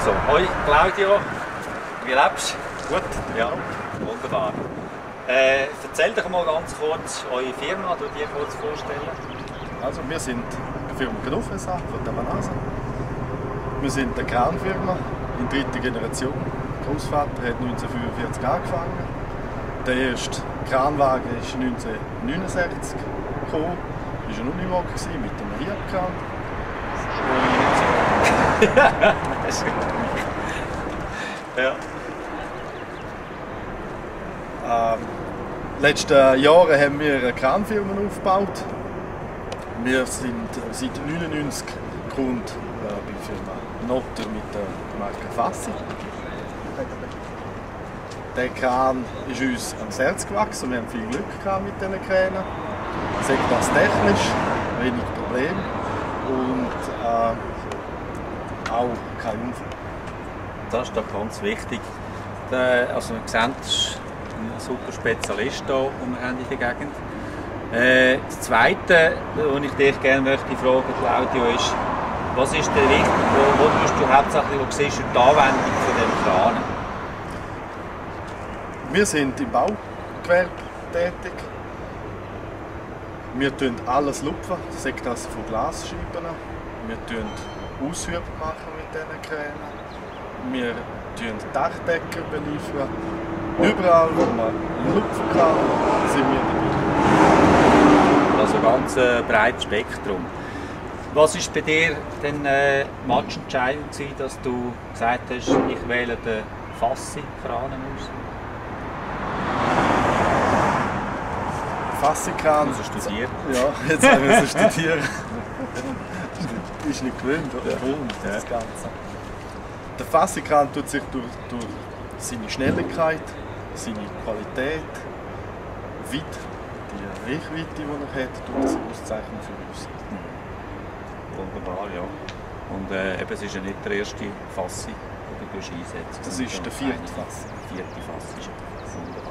Also, hoi Claudio, wie lebst du? Gut? Ja, wunderbar. Erzähl doch mal ganz kurz eure Firma, du dir kurz vorstellen. Also wir sind die Firma Knuffesa von der Manasa. Wir sind eine Kranfirma in dritter Generation. Der Großvater hat 1945 angefangen. Der erste Kranwagen ist 1969 gekommen. Das war ein Unimog mit einem Hiab-Kran. Ja. In den letzten Jahren haben wir eine Kranfirma aufgebaut. Wir sind seit 1999 Kunde bei der Firma Notter mit der Marke Fassi. Der Kran ist uns ans Herz gewachsen. Wir haben viel Glück gehabt mit diesen Kränen. Sagt das technisch, wenig Problem und auch kein Unfall. Das ist doch ganz wichtig. Also, wir sehen, das ist ein super Spezialist hier, den wir haben in der Gegend. Das Zweite, was ich dich gerne möchte fragen, Claudio, ist, was ist der wichtig, wo du hauptsächlich siehst, die Anwendung von diesen Kranen? Wir sind im Baugewerbe tätig. Wir tun alles lupfen, sei das von Glasscheiben. Wir tun Aushübe machen mit diesen Kränen. Wir tun Dachdecker beliefern. Überall, wo man lupfen kann, sind wir dabei. Also ganz breites Spektrum. Was war bei dir denn matchentscheidend, dass du gesagt hast, ich wähle den Fassi-Kranen aus? Fassikran. Du hast studiert. Ja, jetzt haben wir studieren. Ist nicht gewöhnt, oder? Ja. Das Ganze. Der Fassikran tut sich durch seine Schnelligkeit, seine Qualität, die Reichweite, die er hat, tut das auszeichnen für uns. Wunderbar, ja. Und eben, es ist ja nicht der erste Fassi, den du einsetzt. Das ist der vierte Fassi. Vierte Fassi. Wunderbar.